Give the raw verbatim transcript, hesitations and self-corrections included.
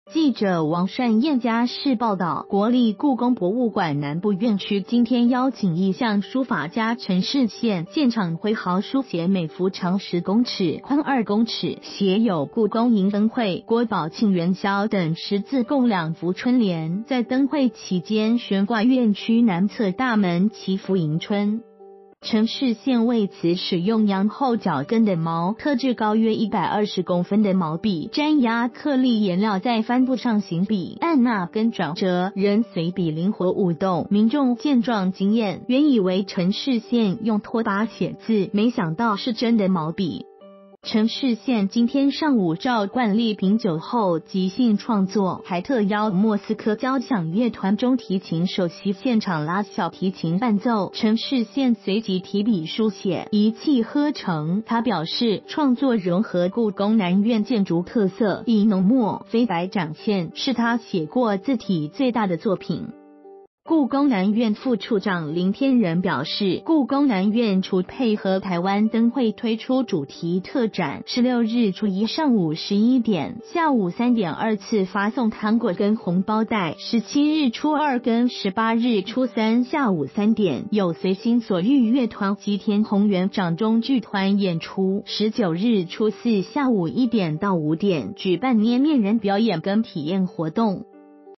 记者王善燕家事报道，国立故宫博物馆南部院区今天邀请意象书法家陈世宪现场挥毫书写每幅长十公尺、宽二公尺，写有“故宫迎灯会、国宝庆元宵”等十字，共两幅春联，在灯会期间悬挂院区南侧大门，祈福迎春。陈世宪为此使用羊后脚跟的毛，特制高约一百二十公分的毛笔，沾压颗粒颜料在帆布上行笔，按捺跟转折，人随笔灵活舞动。民众见状惊艳，原以为陈世宪用拖把写字，没想到是真的毛笔。陈世宪今天上午照惯例品酒后即兴创作，还特邀莫斯科交响乐团中提琴首席现场拉小提琴伴奏。陈世宪随即提笔书写，一气呵成。他表示，创作融合故宫南院建筑特色，以浓墨飞白展现，是他写过字体最大的作品。故宫南院副处长林天仁表示，故宫南院除配合台湾灯会推出主题特展，十六日初一上午十一点、下午三点二次发送糖果跟红包袋，十七日初二跟十八日初三下午三点有随心所欲乐团及天虹园掌中剧团演出，十九日初四下午一点到五点举办捏面人表演跟体验活动。